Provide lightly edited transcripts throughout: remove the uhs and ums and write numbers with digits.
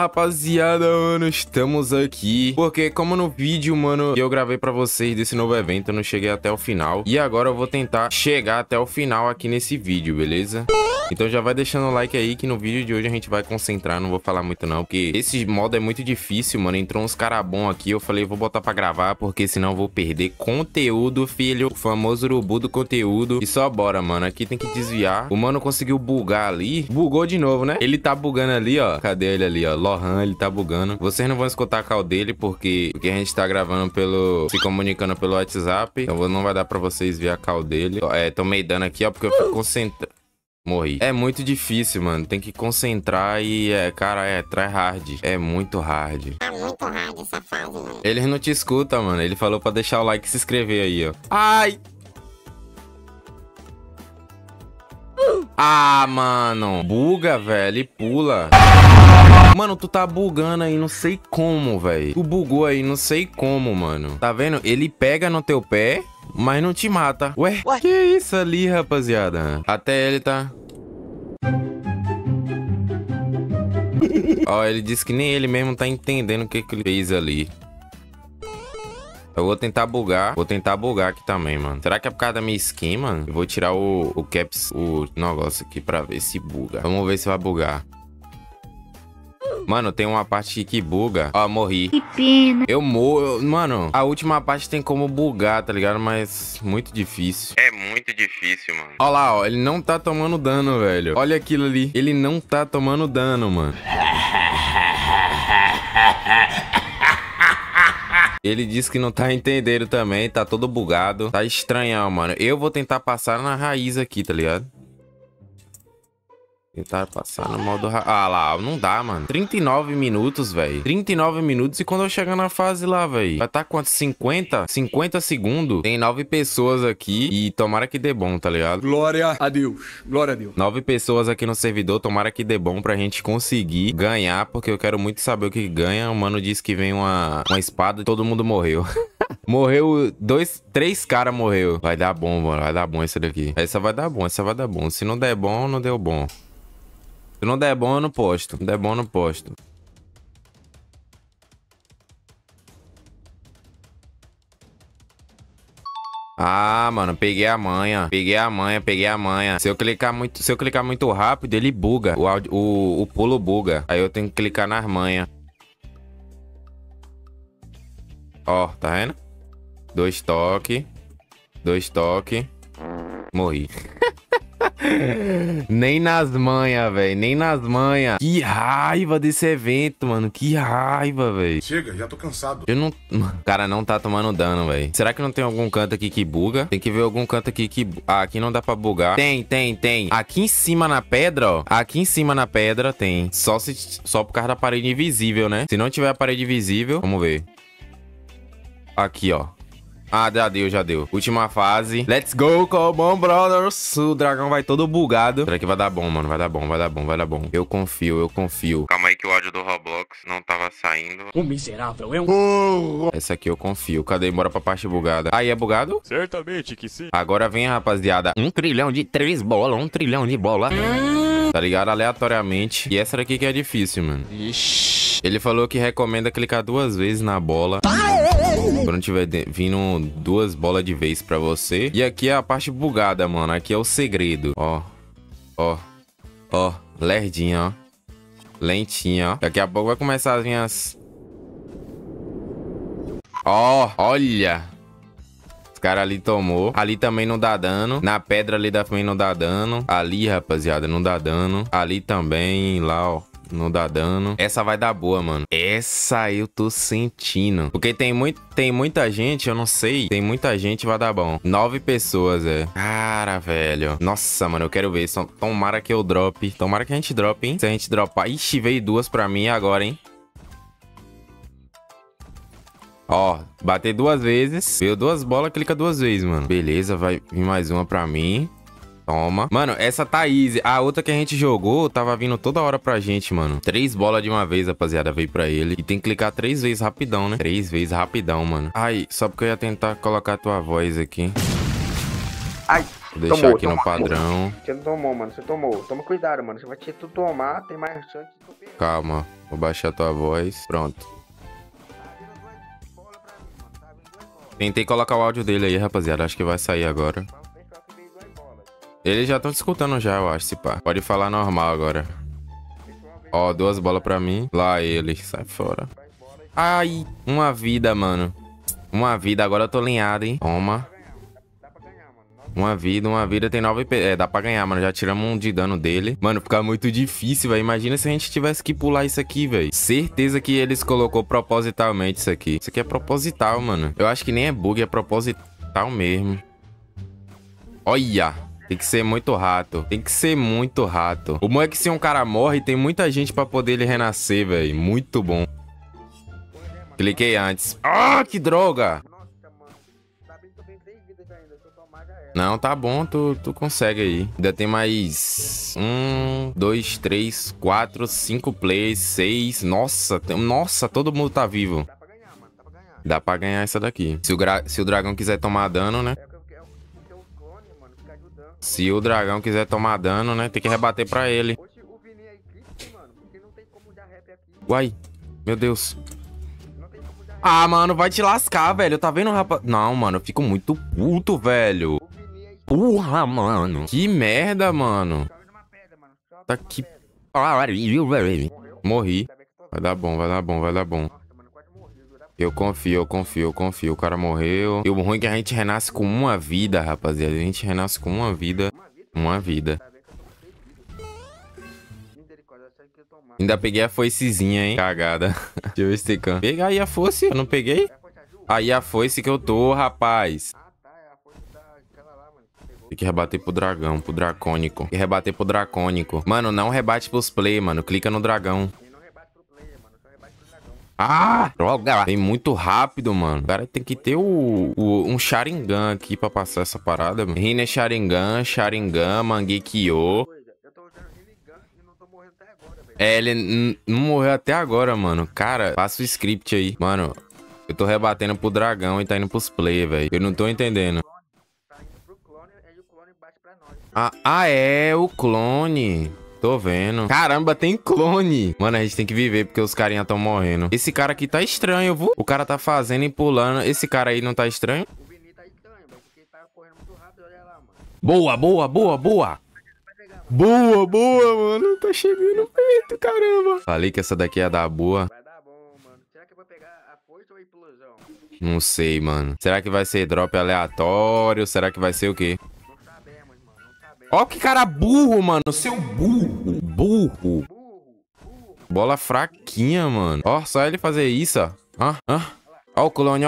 rapaziada, mano, estamos aqui porque como no vídeo, mano, que eu gravei pra vocês desse novo evento, eu não cheguei até o final. E agora eu vou tentar chegar até o final aqui nesse vídeo, beleza? Então já vai deixando o like aí que no vídeo de hoje a gente vai concentrar, não vou falar muito não, porque esse modo é muito difícil, mano. Entrou uns caras bons aqui, eu falei, vou botar pra gravar, porque senão eu vou perder conteúdo, filho. O famoso urubu do conteúdo. E só bora, mano, aqui tem que desviar. O mano conseguiu bugar ali, bugou de novo, né? Ele tá bugando ali, ó, cadê ele ali, ó? Lohan, ele tá bugando. Vocês não vão escutar a call dele, porque a gente tá gravando se comunicando pelo WhatsApp, então não vai dar pra vocês ver a call dele. Tomei dano aqui, ó, porque eu fico concentrado. Morri. É muito difícil, mano. Tem que concentrar e, cara, tryhard. É muito hard. É muito hard essa fase, mano. Eles não te escutam, mano. Ele falou pra deixar o like e se inscrever aí, ó. Ai! Ah, mano. Buga, velho. E pula. Mano, tu tá bugando aí, não sei como, velho. Tu bugou aí, não sei como, mano. Tá vendo? Ele pega no teu pé, mas não te mata. Ué? Que isso ali, rapaziada? Até ele tá... Ó, ele disse que nem ele mesmo tá entendendo o que ele fez ali. Eu vou tentar bugar. Vou tentar bugar aqui também, mano. Será que é por causa da minha skin, mano? Eu vou tirar o caps, o negócio aqui pra ver se buga. Vamos ver se vai bugar. Mano, tem uma parte que buga. Ó, morri. Que pena. Eu morro. Mano, a última parte tem como bugar, tá ligado? Mas muito difícil. É muito difícil, mano. Ó lá, ó. Ele não tá tomando dano, velho. Olha aquilo ali. Ele não tá tomando dano, mano. Ele disse que não tá entendendo também. Tá todo bugado. Tá estranhão, mano. Eu vou tentar passar na raiz aqui, tá ligado? Tentar passar no modo... Ah lá, não dá, mano. 39 minutos, velho. 39 minutos e quando eu chegar na fase lá, velho. Vai tá quanto? 50? 50 segundos. Tem 9 pessoas aqui e tomara que dê bom, tá ligado? Glória a Deus. Glória a Deus. 9 pessoas aqui no servidor. Tomara que dê bom pra gente conseguir ganhar, porque eu quero muito saber o que ganha. O mano disse que vem uma espada e todo mundo morreu. Morreu 3 caras morreu. Vai dar bom, mano. Vai dar bom essa daqui. Essa vai dar bom, essa vai dar bom. Se não der bom, não deu bom. Se não der bom, eu não posto. Se não der bom, eu não posto. Ah, mano, peguei a manha. Peguei a manha, peguei a manha. Se eu clicar muito rápido, ele buga. O pulo buga. Aí eu tenho que clicar nas manhas. Ó, tá vendo? 2 toques. 2 toques. Morri. Nem nas manhas, velho. Nem nas manhas. Que raiva desse evento, mano. Que raiva, velho. Chega, já tô cansado. Eu não... O cara não tá tomando dano, velho. Será que não tem algum canto aqui que buga? Tem que ver algum canto aqui que... Ah, aqui não dá pra bugar. Tem. Aqui em cima na pedra, ó. Aqui em cima na pedra tem. Só por causa da parede invisível, né? Se não tiver a parede invisível... Vamos ver. Aqui, ó. Ah, já deu. Última fase. Let's go, come on, brothers. O dragão vai todo bugado. Será que vai dar bom, mano? Vai dar bom. Eu confio. Calma aí que o áudio do Roblox não tava saindo. O miserável é um... Essa aqui eu confio. Cadê? Bora pra parte bugada. Aí, é bugado? Certamente que sim. Agora vem, rapaziada. 1 trilhão de 3 bolas. 1 trilhão de bola. Tá ligado? Aleatoriamente. E essa daqui que é difícil, mano. Ixi. Ele falou que recomenda clicar 2 vezes na bola. Quando tiver vindo 2 bolas de vez pra você. E aqui é a parte bugada, mano. Aqui é o segredo. Ó. Lerdinha, ó. Lentinha, ó. Daqui a pouco vai começar as minhas... Ó, olha. Os caras ali tomou. Ali também não dá dano. Na pedra ali também não dá dano. Ali, rapaziada, não dá dano. Ali também, lá, ó. Não dá dano. Essa vai dar boa, mano. Essa eu tô sentindo. Porque tem muita gente, eu não sei. Tem muita gente, vai dar bom. 9 pessoas, é. Cara, velho. Nossa, mano, eu quero ver. Tomara que eu drope. Tomara que a gente drope, hein? Se a gente dropar... Ixi, veio 2 pra mim agora, hein? Ó, bater 2 vezes. Veio 2 bolas, clica 2 vezes, mano. Beleza, vai vir mais uma pra mim. Toma. Mano, essa tá easy. A outra que a gente jogou tava vindo toda hora pra gente, mano. 3 bolas de uma vez, rapaziada, veio pra ele. E tem que clicar 3 vezes rapidão, né? 3 vezes rapidão, mano. Ai, só porque eu ia tentar colocar a tua voz aqui. Ai, vou deixar aqui no padrão. Você não tomou, mano. Você tomou. Toma cuidado, mano. Você vai ter tu tomar, tem mais chance de tu perder. Calma. Vou baixar tua voz. Pronto. Tentei colocar o áudio dele aí, rapaziada. Acho que vai sair agora. Eles já estão te escutando já, eu acho, se pá. Pode falar normal agora. Ó, 2 bolas pra mim. Lá ele. Sai fora. Ai, uma vida, mano. Uma vida. Agora eu tô linhado, hein. Toma. Uma vida tem 9 IP. É, dá pra ganhar, mano. Já tiramos um de dano dele. Mano, fica muito difícil, velho. Imagina se a gente tivesse que pular isso aqui, velho. Certeza que eles colocou propositalmente isso aqui. Isso aqui é proposital, mano. Eu acho que nem é bug, é proposital mesmo. Olha. Tem que ser muito rato. Tem que ser muito rato. O bom é que se um cara morre, tem muita gente pra poder ele renascer, velho. Muito bom. Cliquei antes. Ah, que droga! Não, tá bom, tu consegue aí. Ainda tem mais 1, 2, 3, 4, 5 plays, 6. Nossa, todo mundo tá vivo. Dá pra ganhar essa daqui. Se o dragão quiser tomar dano, né? Se o dragão quiser tomar dano, né? Tem que rebater pra ele. Uai, meu Deus. Ah, mano, vai te lascar, velho. Tá vendo, rapaz? Não, mano, eu fico muito puto, velho. Porra, mano. Que merda, mano. Tá que pariu, velho. Morri. Vai dar bom, vai dar bom, vai dar bom. Eu confio. O cara morreu. E o ruim é que a gente renasce com uma vida, rapaziada. A gente renasce com uma vida. Uma vida. Ainda peguei a foicezinha, hein? Cagada. Deixa eu ver se tem can. Pega aí a foice. Eu não peguei? Aí a foice que eu tô, rapaz. Tem que rebater pro dragão, pro dracônico. Tem que rebater pro dracônico. Mano, não rebate pros play, mano. Clica no dragão. Ah, droga. Vem muito rápido, mano. O cara tem que ter um Sharingan aqui pra passar essa parada, mano. Rine Sharingan, Mangekyo. É, ele não morreu até agora, mano. Cara, passa o script aí. Mano, eu tô rebatendo pro dragão e tá indo pros play, velho. Eu não tô entendendo. Ah, é o clone. Tô vendo. Caramba, tem clone. Mano, a gente tem que viver porque os carinha tão morrendo. Esse cara aqui tá estranho, viu? O cara tá fazendo e pulando. Esse cara aí não tá estranho? Boa. Boa, mano. Tá chegando perto, caramba. Falei que essa daqui ia dar boa. Vai dar bom, mano. Será que eu vou pegar a foice ou a explosão? Não sei, mano. Será que vai ser drop aleatório? Será que vai ser o quê? Não sabemos, mano. Não sabemos. Ó que cara burro, mano. Seu burro. Burro. Bola fraquinha, mano. Ó, só ele fazer isso, ó. Ó o clone.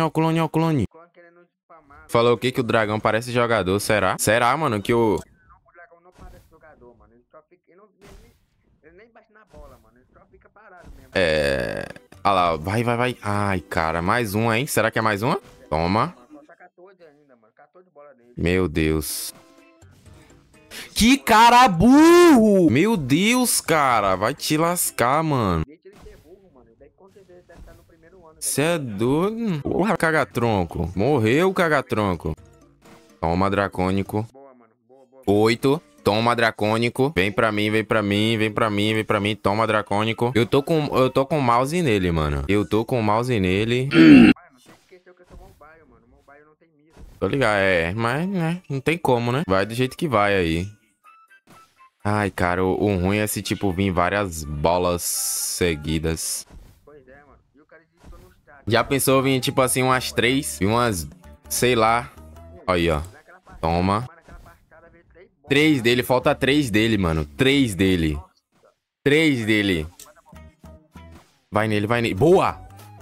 Falou o quê? Que o dragão parece jogador, será? Será, mano, que o... O dragão não parece jogador, mano. Ele só fica... Ele nem bate na bola, mano. Ele só fica parado mesmo. É... Olha lá, vai. Ai, cara, mais uma, hein? Será que é mais uma? Toma. Falta 14 ainda, mano. 14 bolas dele. Meu Deus. Que cara burro! Meu Deus, cara. Vai te lascar, mano. Deixa ele ser burro, mano. Daí com certeza ele deve estar no primeiro ano. Cê é doido? Porra, cagatronco. Morreu, cagatronco. Toma, dracônico. Boa, mano. Boa. 8. Toma, dracônico. Vem pra mim. Toma, dracônico. Eu tô com o mouse nele, mano. Mano, você esqueceu que eu sou mobile, mano. Mobile não tem mira. Tô ligado, mas, né, não tem como, né? Vai do jeito que vai aí. Ai, cara, o ruim é se, tipo, vir várias bolas seguidas. Pois é, mano. E o cara disse que eu não está. Já pensou vir, tipo assim, umas 3? E umas, sei lá. Aí, ó. Naquela partida, Toma. mano, naquela partida veio 3 bolas. 3 dele, falta 3 dele, mano. 3 dele. 3 dele. Vai nele. Boa!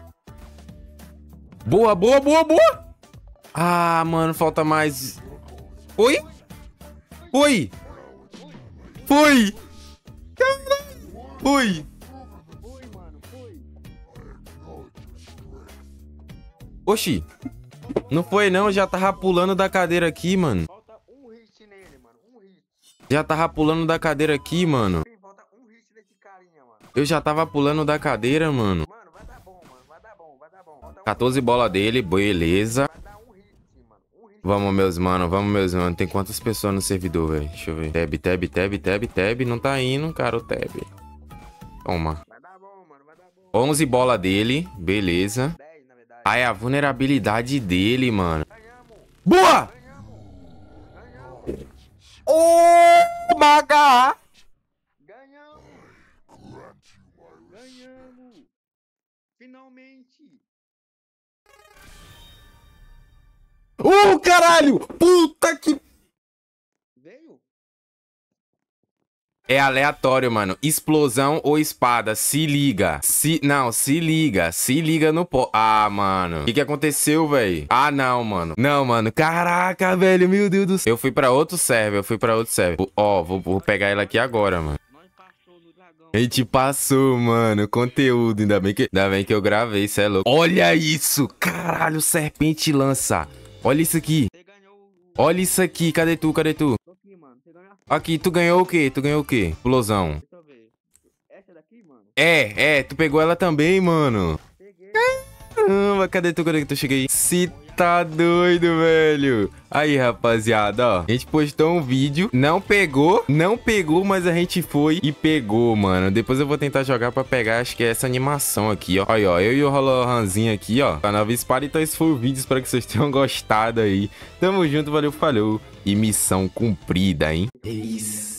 Boa! Ah, mano, falta mais. Foi! Caralho! Foi! Oxi! Não foi não, já tava pulando da cadeira aqui, mano. Falta um hit nele, mano. Um hit. Já tava pulando da cadeira aqui, mano. Falta um hit nesse carinha, mano. Eu já tava pulando da cadeira, mano. Mano, vai dar bom, mano. Vai dar bom. Falta 14 bola dele, beleza. Vai dar um hit, mano. Um hit. Vamos, meus mano. Tem quantas pessoas no servidor, velho? Deixa eu ver. Tab. Não tá indo, cara, o tab. Toma. Vai dar bom, 11 bola dele. Beleza. 10, na verdade. Aí a vulnerabilidade dele, mano. Ganhamos! Boa! Ganhamos! Ô, Maga! Ganhamos! Ganhamos! Finalmente! Ô, caralho! Puta que... Veio? É aleatório, mano. Explosão ou espada. Se liga. Não, se liga. Se liga no pó. Ah, mano. O que aconteceu, velho? Ah, não, mano. Não, mano. Caraca, velho. Meu Deus do céu. Eu fui pra outro server. Ó, vou pegar ela aqui agora, mano. Nós passou no dragão. A gente passou, mano. Conteúdo. Ainda bem que eu gravei. Cê é louco. Olha isso. Caralho, serpente lança. Olha isso aqui. Você ganhou o... Olha isso aqui. Cadê tu? Cadê tu? Tô aqui, mano. Você ganhou a... Aqui, tu ganhou o quê? Tu ganhou o quê? Explosão. Deixa eu ver. Essa daqui, mano? Tu pegou ela também, mano. Peguei. Caramba, cadê tu? Cheguei aí. Se tá doido, velho. Aí, rapaziada, ó. A gente postou um vídeo. Não pegou, mas a gente foi e pegou, mano. Depois eu vou tentar jogar pra pegar, acho que é essa animação aqui, ó. Aí, ó, eu e o Holoranzinho aqui, ó. A nova espada. Então esse foi o vídeo, espero que vocês tenham gostado aí. Tamo junto, valeu, falou. E missão cumprida, hein? É isso.